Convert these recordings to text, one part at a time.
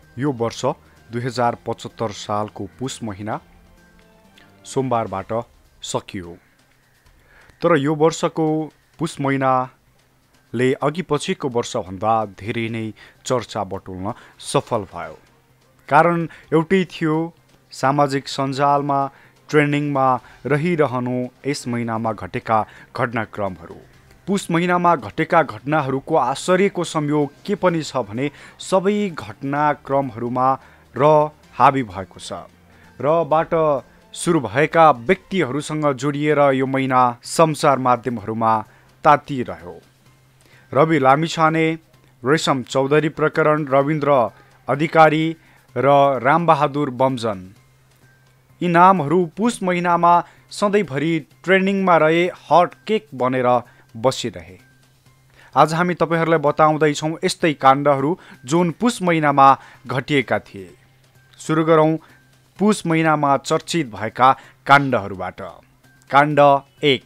यो वर्ष 2075 सालको पुस महिना सोमबारबाट सकियो। तर यो वर्षको पुस महिनाले अघि पछिको वर्षभन्दा धेरै नै चर्चा बटुल्न सफल भयो। कारण एउटै थियो, सामाजिक सञ्जालमा ट्रेन्डिङमा रहिरहनु यस महिनामा घटेका घटनाक्रमहरू। पुस महिनामा घटेका घटनाहरूको आश्चर्यको संयोग के पनि छ भने सबै घटनाक्रमहरूमा र हाबी भएको छ। रबाट सुरु भएका व्यक्तिहरूसँग जोडिएर यो महिना सञ्चार माध्यमहरूमा तातिरह्यो। रवि लामिछाने, रेशम चौधरी प्रकरण, रविन्द्र अधिकारी र रामबहादुर बमजन, यी नामहरू पुस महिनामा सधैँभरि ट्रेन्डिङमा रहे, हट केक बनेर बसिरहे। आज हामी तपाईहरूलाई बताउँदैछौँ यस्तै काण्डहरू जुन पुस महिनामा घटिएका थिए। सुरु गरौँ पुस महिनामा चर्चित भएका काण्डहरूबाट। काण्ड 1,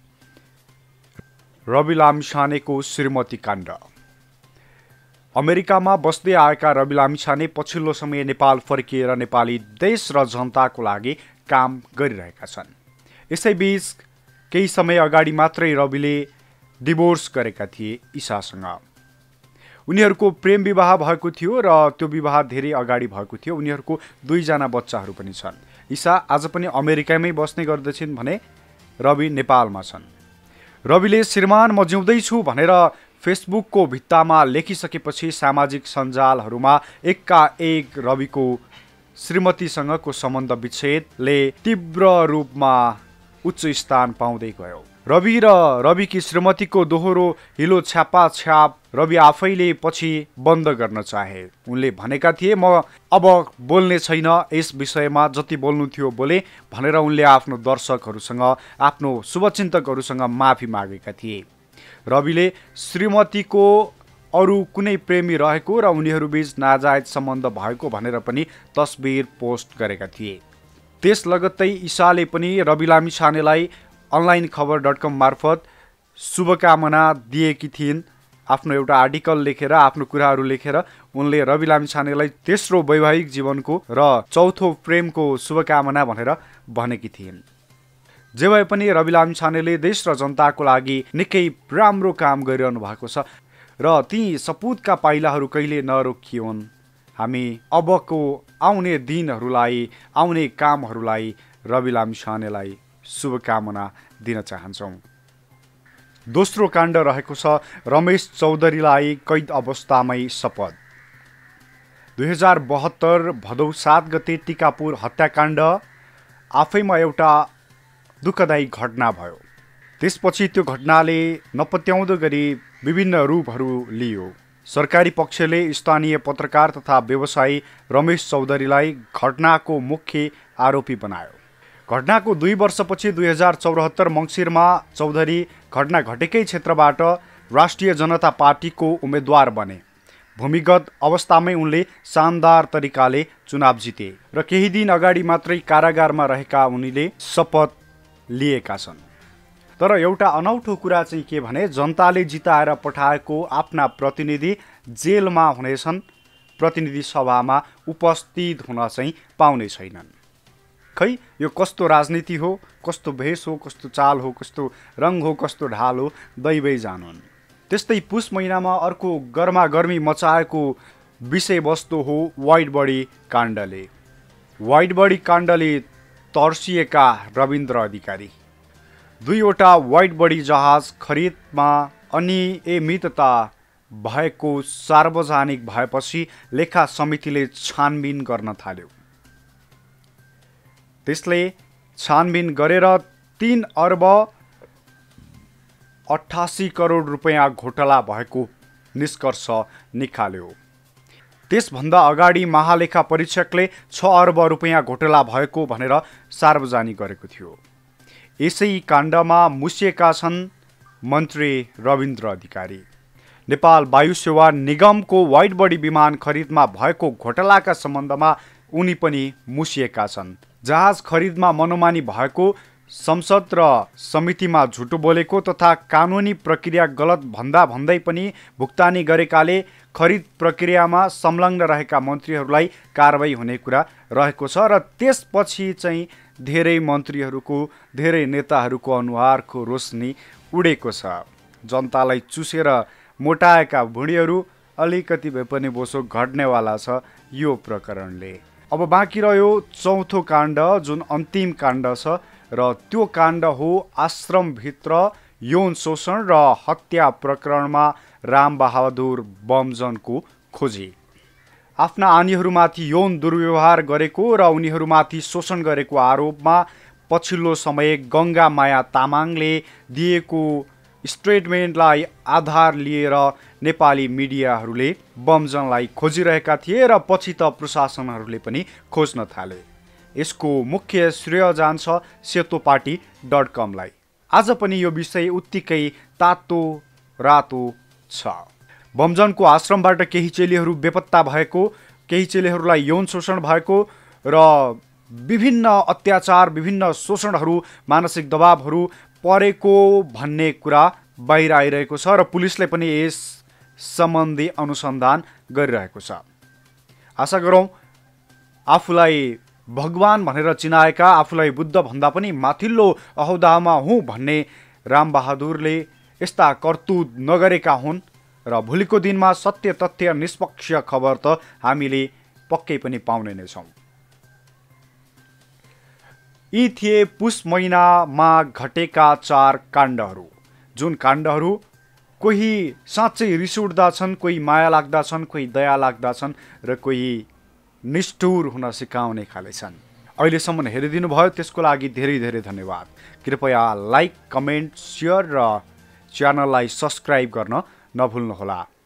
रवि लामिछानेको श्रीमती काण्ड। अमेरिकामा बस्दै आएका रवि लामिछाने पछिल्लो समय नेपाल फर्किएर नेपाली देश र जनताको लागि काम गरिरहेका छन्। यसैबीच केही समय अगाडि मात्रै रविले डिभोर्स गरेका थिए ईशासँग। उनीहरूको प्रेम विवाह भएको थियो र त्यो विवाह धेरै अगाडि भएको थियो। उनीहरूको 2 जना बच्चाहरू पनि छन्। ईशा आज पनि अमेरिकामै बस्ने गर्दछिन् भने रवि नेपालमा छन्। रविले श्रीमान म जिउँदैछु भनेर फेसबुकको भित्तामा लेखिसकेपछि सामाजिक सञ्जालहरूमा एकाएक रविको श्रीमतीसँगको सम्बन्ध विच्छेदले तीव्र रूपमा उच्च स्थान पाउँदै गयो। रवि र रविकी श्रीमतीको दोहोरो हिलो छ्यापाछ्याप रवि आफैले पछि बन्द गर्न चाहे। उनले भनेका थिए, म अब बोल्ने छैन यस विषयमा, जति बोल्नु थियो बोले भनेर उनले आफ्नो दर्शकहरूसँग, आफ्नो शुभचिन्तकहरूसँग माफी मागेका थिए। रविले श्रीमतीको अरू कुनै प्रेमी रहेको र उनीहरूबीच नाजायज सम्बन्ध भएको भनेर पनि तस्बिर पोस्ट गरेका थिए। त्यस लगत्तै ईशाले पनि रवि लामिछानेलाई अनलाइन खबर.com मार्फत शुभकामना दिएकी थिइन्। आफ्नो एउटा आर्टिकल लेखेर, आफ्नो कुराहरू लेखेर उनले रवि लामिछानेलाई तेस्रो वैवाहिक जीवनको र चौथो प्रेमको शुभकामना भनेर भनेकी थिइन्। जे भए पनि रवि लामिछानेले देश र जनताको लागि निकै राम्रो काम गरिरहनु भएको छ र ती सपुतका पाइलाहरू कहिले नरोकियोन्। हामी अबको आउने दिनहरूलाई, आउने कामहरूलाई रवि लामिछानेलाई शुभकामना दिन चाहन्छौँ। दोस्रो काण्ड रहेको छ रमेश चौधरीलाई कैद अवस्थामै शपथ। 2072 भदौ 7 गते टिकापुर हत्याकाण्ड आफैमा एउटा दुःखदायी घटना भयो। त्यसपछि त्यो घटनाले नपत्याउँदो गरी विभिन्न रूपहरू लियो। सरकारी पक्षले स्थानीय पत्रकार तथा व्यवसायी रमेश चौधरीलाई घटनाको मुख्य आरोपी बनायो। घटनाको 2 वर्षपछि 2074 मङ्सिरमा चौधरी घटना घटेकै क्षेत्रबाट राष्ट्रिय जनता पार्टीको उम्मेद्वार बने। भूमिगत अवस्थामै उनले शानदार तरिकाले चुनाव जिते र केही दिन अगाडि मात्रै कारागारमा रहेका उनले शपथ लिएका छन्। तर एउटा अनौठो कुरा चाहिँ के भने जनताले जिताएर पठाएको आफ्ना प्रतिनिधि जेलमा हुनेछन्, प्रतिनिधि सभामा उपस्थित हुन चाहिँ पाउने छैनन्। खै यो कस्तो राजनीति हो, कस्तो भेष हो, कस्तो चाल हो, कस्तो रङ हो, कस्तो ढाल हो, दैवै जानुन्। त्यस्तै पुस महिनामा अर्को गर्मागर्मी मचाएको विषयवस्तु हो वाइड बडी काण्डले। वाइड बडी काण्डले तर्सिएका रविन्द्र अधिकारी। 2 वटा वाइड बडी जहाज खरिदमा अनियमितता भएको सार्वजनिक भएपछि लेखा समितिले छानबिन गर्न थाल्यो। त्यसले छानबिन गरेर 3 अर्ब 88 करोड रुपैयाँ घोटाला भएको निष्कर्ष निकाल्यो। त्यसभन्दा अगाडि महालेखा परीक्षकले 6 अर्ब रुपैयाँ घोटाला भएको भनेर सार्वजनिक गरेको थियो। यसै काण्डमा मुसिएका छन् मन्त्री रविन्द्र अधिकारी। नेपाल वायु सेवा निगमको वाइड बडी विमान खरिदमा भएको घोटालाका सम्बन्धमा उनी पनि मुसिएका छन्। जहाज खरिदमा मनोमानी भएको संसद र समितिमा झुटो बोलेको तथा कानुनी प्रक्रिया गलत भन्दै पनि भुक्तानी गरेकाले खरिद प्रक्रियामा संलग्न रहेका मन्त्रीहरूलाई कारबाही हुने कुरा रहेको छ र त्यसपछि चाहिँ धेरै मन्त्रीहरूको धेरै नेताहरूको अनुहारको रोशनी उडेको छ। जनतालाई चुसेर मोटाएका भुँडीहरू अलिकति भए पनि बोसो घट्नेवाला छ यो प्रकरणले। अब बाँकी रह्यो चौथो काण्ड जुन अन्तिम काण्ड छ र त्यो काण्ड हो आश्रमभित्र यौन शोषण र हत्या प्रकरणमा रामबहादुर बमजनको खोजी। आफ्ना आनीहरूमाथि यौन दुर्व्यवहार गरेको र उनीहरूमाथि शोषण गरेको आरोपमा पछिल्लो समय गङ्गा माया तामाङले दिएको स्टेटमेन्टलाई आधार लिएर नेपाली मिडियाहरूले बमजनलाई खोजिरहेका थिए र पछि त प्रशासनहरूले पनि खोज्न थाले। यसको मुख्य श्रेय जान्छ सेतोपाटी.com लाई। आज पनि यो विषय उत्तिकै तातो रातो छ। बमजनको आश्रमबाट केही चेलीहरू बेपत्ता भएको, केही चेलीहरूलाई यौन शोषण भएको र विभिन्न अत्याचार, विभिन्न शोषणहरू, मानसिक दबावहरू परेको भन्ने कुरा बाहिर आइरहेको छ र पुलिसले पनि यस सम्बन्धी अनुसन्धान गरिरहेको छ। आशा गरौँ आफूलाई भगवान भनेर चिनाएका, आफूलाई बुद्ध भन्दा पनि माथिल्लो अहोदामा हुँ भन्ने रामबहादुरले यस्ता करतुत नगरेका हुन् र भोलिको दिनमा सत्य तथ्य निष्पक्ष खबर त हामीले पक्कै पनि पाउने नै छौँ। यी थिए पुष महिनामा घटेका 4 काण्डहरू, जुन काण्डहरू कोही साँच्चै रिस उठ्दा छन्, कोही माया लाग्दा छन्, कोही दया लाग्दा छन् र कोही निष्ठुर हुन सिकाउने खाले छन्। अहिलेसम्म हेरिदिनु भयो त्यसको लागि धेरै धेरै धन्यवाद। कृपया लाइक, कमेन्ट, सेयर र च्यानललाई सब्स्क्राइब गर्न नभुल्नुहोला।